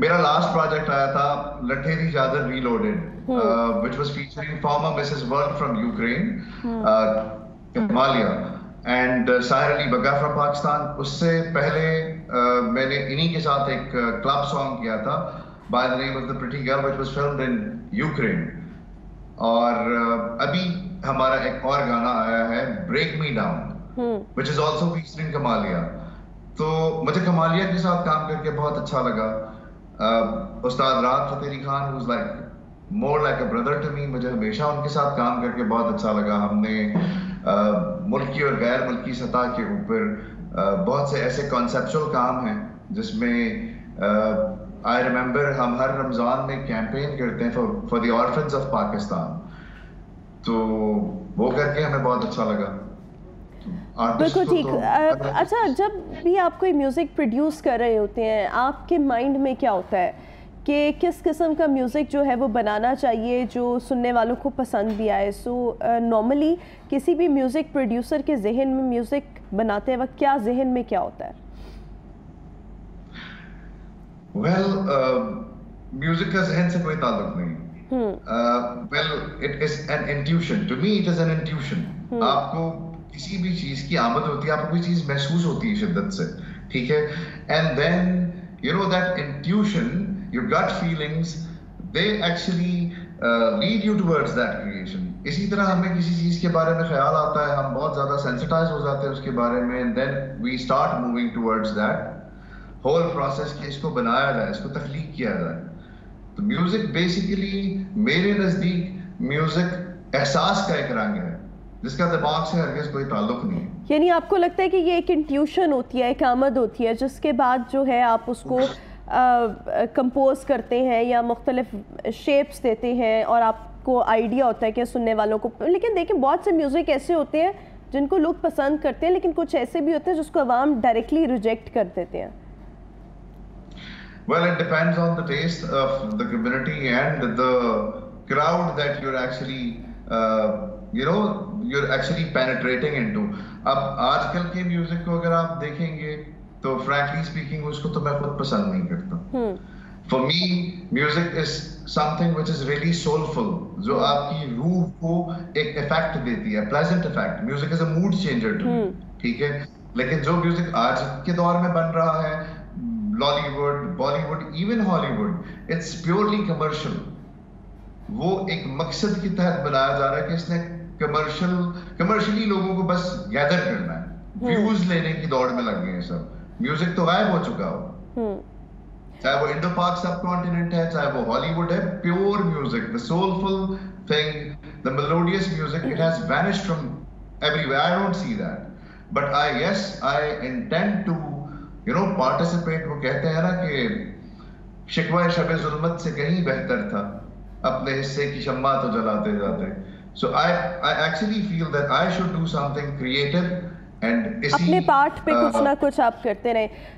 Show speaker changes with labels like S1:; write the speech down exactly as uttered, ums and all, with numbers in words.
S1: मेरा last project आया था Latthe Di Chaadar reloaded, which was featuring former Mrs World from Ukraine, Kamaliya and Sahir Ali Bagga from Pakistan. उससे पहले uh, मैंने इन्हीं के साथ एक क्लब सॉन्ग किया था by the name of the Pretty Girl, which was filmed in Ukraine. और uh, अभी हमारा एक और गाना आया है Break Me Down, which is also featuring Kamaliya. तो मुझे कमालिया के साथ काम करके बहुत अच्छा लगा। uh, Ustad Rahat Fateh Ali Khan was like more like a brother to me. मुझे हमेशा उनके साथ काम करके बहुत अच्छा लगा। हमने uh, मुल्की और गैर मुल्की सतह के ऊपर uh, बहुत से ऐसे कॉन्सेप्चुअल काम हैं जिसमें आई uh, रिमेंबर हम हर रमजान में कैंपेन करते हैं for for the orphans of Pakistan. तो वो करके हमें बहुत अच्छा लगा।
S2: बिल्कुल ठीक। तो, अच्छा, जब भी आप कोई म्यूज़िक प्रोड्यूस कर रहे होते हैं, आपके माइंड में क्या होता है कि किस किस्म का म्यूज़िक जो है वो बनाना चाहिए जो सुनने वालों को पसंद भी आए? सो नॉर्मली किसी भी म्यूज़िक प्रोड्यूसर के जहन में म्यूज़िक बनाते वक्त क्या जहन में क्या होता है?
S1: वेल म्यूज़िक का जहन से कोई ताल्लुक नहीं। Well it is an intuition, to me it is an intuition. आपको किसी भी चीज की आमद होती है, आपको कोई चीज महसूस होती है शिद्दत से, ठीक है, and then you know that intuition, your gut feelings, they actually lead you towards that creation. इसी तरह हमें किसी चीज के बारे में ख्याल आता है, हम बहुत ज्यादा सेंसिटाइज हो जाते हैं उसके बारे में, and then we start moving towards that whole process कि इसको बनाया जाए, इसको तख्लीक किया जाए। तो म्यूजिक बेसिकली मेरे नजदीक म्यूजिक एहसास का एक रंग है जिसका दिमाग से हरगिज़ कोई ताल्लुक नहीं है।
S2: यानी आपको लगता है कि ये एक इंट्यूशन होती है, एक आमद होती है, जिसके बाद जो है आप उसको कंपोज करते हैं या मुख्तलिफ शेप्स देते हैं और आपको आइडिया होता है कि सुनने वालों को। लेकिन देखिए बहुत से म्यूज़िक ऐसे होते हैं जिनको लोग पसंद करते हैं, लेकिन कुछ ऐसे भी होते हैं जिसको अवाम डायरेक्टली रिजेक्ट कर देते हैं।
S1: Well, it depends on the taste of the community and the crowd that you're actually, uh, you know, you're actually penetrating into. अब आजकल के म्यूजिक को अगर आप देखेंगे तो frankly speaking उसको तो मैं खुद पसंद नहीं करता। For me, music is something which is really soulful, जो आपकी रूह को एक इफेक्ट देती है, pleasant effect. Music is a mood changer to me, ठीक है। लेकिन जो म्यूजिक आज के दौर में बन रहा है, Lollywood, Bollywood, even Hollywood, it's purely commercial. वो एक मकसद के तहत बनाया जा रहा है कि इसने कमर्शियल कमर्शियली लोगों को बस गैदर करना है, व्यूज लेने की दौड़ में लग गए हैं सब। म्यूजिक तो गायब हो चुका हो, चाहे वो इंडो पाक सब कॉन्टिनेंट है, चाहे वो हॉलीवुड है। Pure music, the soulful thing, the melodious music, it has vanished from everywhere. I don't see that, but I yes I intend to you know participate. वो कहते हैं ना कि शिकवा शब जुल्मत से कहीं बेहतर था, अपने हिस्से की शम्मा तो जलाते जाते। So I I actually feel that I should do something creative and
S2: अपने पार्ट पे कुछ ना कुछ आप करते रहे।